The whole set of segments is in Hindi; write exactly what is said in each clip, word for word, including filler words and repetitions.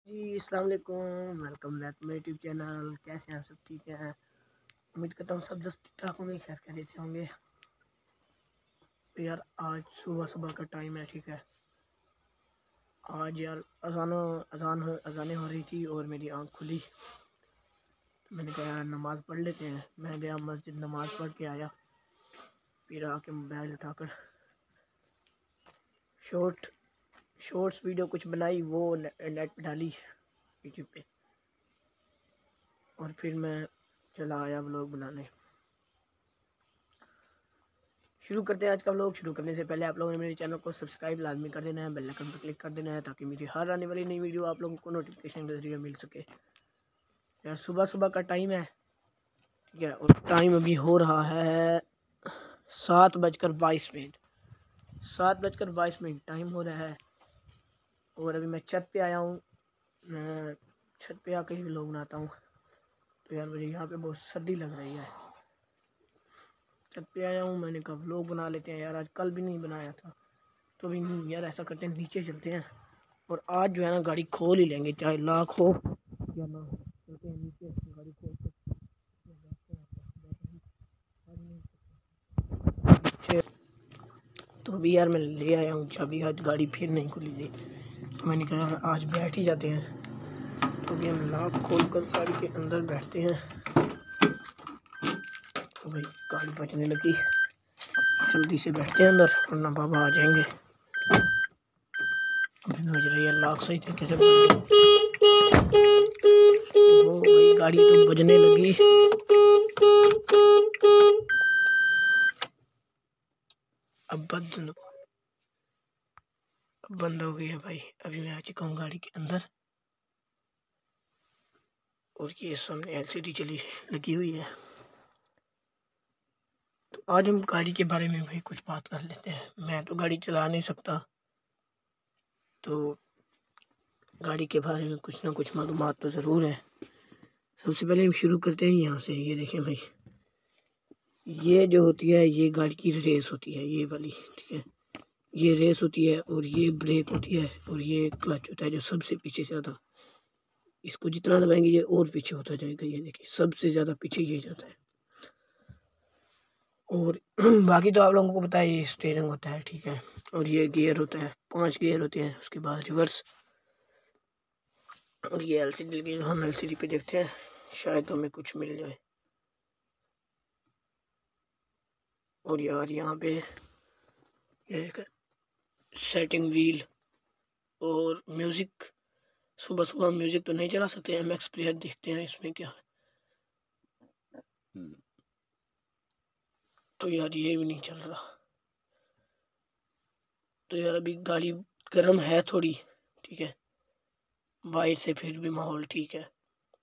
जी अस्सलाम वालेकुम, welcome back to my YouTube channel. कैसे हैं आप सब? ठीक हैं? उम्मीद करता हूँ सब दोस्त ठीक ठाक होंगे, खैर खैरियत से होंगे। तो यार आज सुबह सुबह का टाइम है, ठीक है। आज यार अजानो अजान हो अजानें हो रही थी और मेरी आँख खुली, तो मैंने कहा यार नमाज़ पढ़ लेते हैं। मैं गया मस्जिद, नमाज़ पढ़ के आया, फिर आके मोबाइल उठाकर शॉर्ट शॉर्ट्स वीडियो कुछ बनाई, वो ने, नेट पे डाली यूट्यूब पे, और फिर मैं चला आया व्लॉग बनाने। शुरू करते हैं आज का व्लॉग। शुरू करने से पहले आप लोगों ने मेरे चैनल को सब्सक्राइब लाजमी कर देना है, बेल आइकन पर क्लिक कर देना है, ताकि मेरी हर आने वाली नई वीडियो आप लोगों को नोटिफिकेशन के जरिए मिल सके। यार सुबह सुबह का टाइम है, ठीक है, और टाइम अभी हो रहा है सात बजकर बाईस मिनट सात बजकर बाईस मिनट टाइम हो रहा है। और अभी मैं छत पे आया हूँ। मैं छत पे आकर ही व्लॉग बनाता हूँ। तो यार मुझे यहाँ पे बहुत सर्दी लग रही है। छत पे आया हूँ, मैंने कहा व्लॉग बना लेते हैं यार, आज कल भी नहीं बनाया था। तो भी नहीं यार, ऐसा करते हैं नीचे चलते हैं, और आज जो है ना गाड़ी खोल ही लेंगे, चाहे लाख हो या ना हो। चलते हैं नीचे, गाड़ी खोल कर तो अभी यार मैं ले आया हूँ चाबी, आज गाड़ी फिर नहीं खुली थी, तो मैंने कहा यार आज बैठ ही जाते हैं। तो अभी हम लाख खोल कर गाड़ी के अंदर बैठते हैं। तो भाई गाड़ी बचने लगी, जल्दी से बैठते हैं अंदर वरना बाबा आ जाएंगे। अभी बज रही है लाख सही तरीके से। वो भाई गाड़ी तो बजने लगी। अब बंद अब बंद हो गई है भाई। अभी मैं आ चुका हूँ गाड़ी के अंदर, और ये सामने एलसीडी चली लगी हुई है। तो आज हम गाड़ी के बारे में भाई कुछ बात कर लेते हैं। मैं तो गाड़ी चला नहीं सकता, तो गाड़ी के बारे में कुछ ना कुछ मालूमात तो ज़रूर है। सबसे पहले हम शुरू करते हैं यहाँ से। ये देखें भाई, ये जो होती है ये गाड़ी की रेस होती है, ये वाली, ठीक है। ये रेस होती है, और ये ब्रेक होती है, और ये क्लच होता है जो सबसे पीछे से आता। इसको जितना दबाएंगे ये और पीछे होता जाएगा। ये देखिए सबसे ज़्यादा पीछे ये जाता है। और बाकी तो आप लोगों को पता है, ये स्टीयरिंग होता है, ठीक है। और ये गियर होता है, पांच गियर होते हैं। उसके बाद रिवर्स, और ये एलसीडी लगी, हम एलसीडी पे देखते हैं, शायद हमें कुछ मिल जाए। और यार यहाँ पे ये एक सेटिंग व्हील और म्यूज़िक। सुबह सुबह म्यूज़िक तो नहीं चला सकते, एम एक्स प्लेयर देखते हैं इसमें क्या है। तो यार ये भी नहीं चल रहा। तो यार अभी गाड़ी गर्म है थोड़ी, ठीक है, बाहर से फिर भी माहौल ठीक है।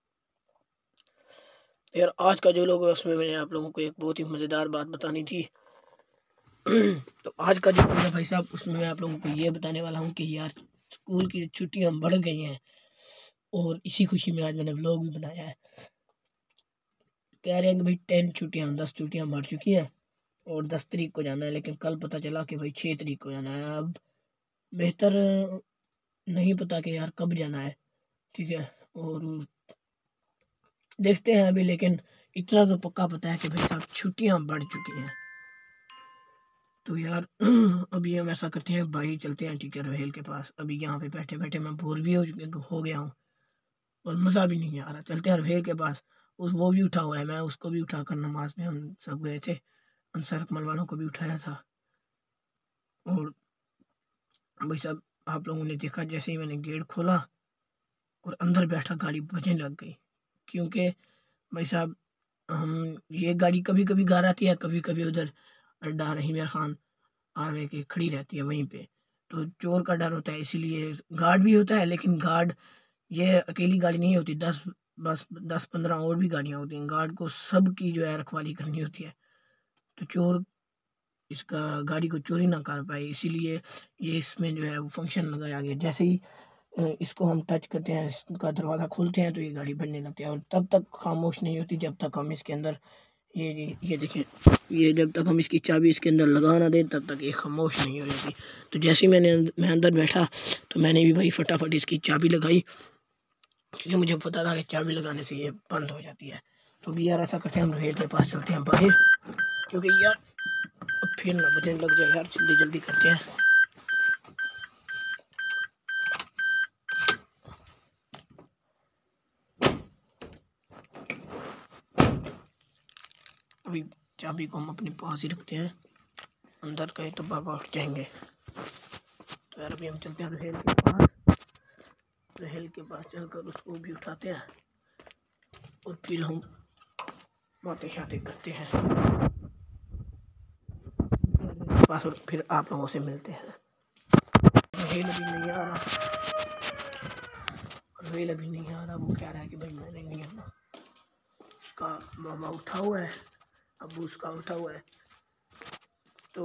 यार आज का जो लोग है उसमें मैंने आप लोगों को एक बहुत ही मज़ेदार बात बतानी थी। तो आज का जो है भाई साहब, उसमें मैं आप लोगों को ये बताने वाला हूँ कि यार स्कूल की छुट्टियाँ बढ़ गई हैं, और इसी खुशी में आज मैंने व्लॉग भी बनाया है। कह रहे हैं कि भाई टेन छुट्टियाँ दस छुट्टियाँ बढ़ चुकी हैं, और दस तारीख को जाना है, लेकिन कल पता चला कि भाई छः तारीख को जाना है। अब बेहतर नहीं पता कि यार कब जाना है, ठीक है, और देखते हैं अभी। लेकिन इतना तो पक्का पता है कि भाई साहब छुट्टियां बढ़ चुकी हैं। तो यार अभी हम ऐसा करते हैं, भाई चलते हैं, ठीक है, रोहेल के पास। अभी यहाँ पे बैठे बैठे मैं बोर भी हो हो गया हूँ, और मज़ा भी नहीं आ रहा। चलते हैं रोहेल के पास। उस वो भी उठा हुआ है, मैं उसको भी उठा कर नमाज में हम सब गए थे। अंसर अकमल वालों को भी उठाया था। और भाई साहब आप लोगों ने देखा, जैसे ही मैंने गेट खोला और अंदर बैठा, गाड़ी बजने लग गई। क्योंकि भाई साहब हम ये गाड़ी कभी कभी घर आती है, कभी कभी उधर अड्डा रहीम खान आरवे के खड़ी रहती है वहीं पे। तो चोर का डर होता है, इसीलिए गार्ड भी होता है। लेकिन गार्ड ये अकेली गाड़ी नहीं होती, दस बस दस पंद्रह और भी गाड़ियाँ होती हैं। गार्ड को सब की जो है रखवाली करनी होती है, तो चोर इसका गाड़ी को चोरी ना कर पाए, इसीलिए ये इसमें जो है वो फंक्शन लगाया गया। जैसे ही अ, इसको हम टच करते हैं, इसका दरवाज़ा खोलते हैं, तो ये गाड़ी बढ़ने लगती है, और तब तक खामोश नहीं होती जब तक हम इसके अंदर ये ये ये देखें, ये जब तक हम इसकी चाबी इसके अंदर लगा ना दें तब तक ये खामोश नहीं हो जाती। तो जैसे ही मैंने मैं अंदर बैठा, तो मैंने भी भाई फटाफट इसकी चाबी लगाई, क्योंकि मुझे पता था कि चाबी लगाने से ये बंद हो जाती है। तो भी यार ऐसा करते हैं, हम रोहित के पास चलते हैं बाहर, क्योंकि यार अब फिर ना बजने लग जाए यार, जल्दी जल्दी करते हैं। अभी चाबी को हम अपने पास ही रखते हैं, अंदर गए तो बाबा उठ जाएंगे। तो यार अभी हम चलते हैं रहेल के पास, रहेल के पास चलकर उसको भी उठाते हैं और फिर हम बातें शातें करते हैं पास, और फिर आप लोगों से मिलते हैं। रहेल अभी नहीं आ रहा, रहेल अभी नहीं आ रहा, वो कह रहा है कि भाई मैंने नहीं आना। उसका मामा उठा हुआ है, अबू उसका उठा हुआ है। तो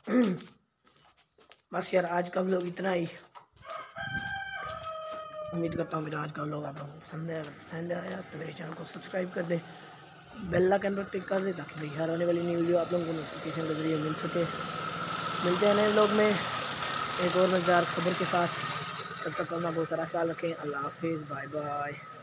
बस यार आज का व्लॉग इतना ही। उम्मीद करता हूँ मेरा आज का व्लॉग आप लोगों को पसंद है। पसंद आया तो मेरे चैनल को सब्सक्राइब कर दे, बेल आइकन पर क्लिक कर दे, ताकि मेरी हर आने वाली न्यू वीडियो आप लोगों को नोटिफिकेशन के जरिए मिल सके। मिलते हैं नए व्लॉग में एक और मजेदार खबर के साथ। तब तक अपना बहुत सारा ख्याल रखें। अल्लाह हाफिज़, बाय बाय।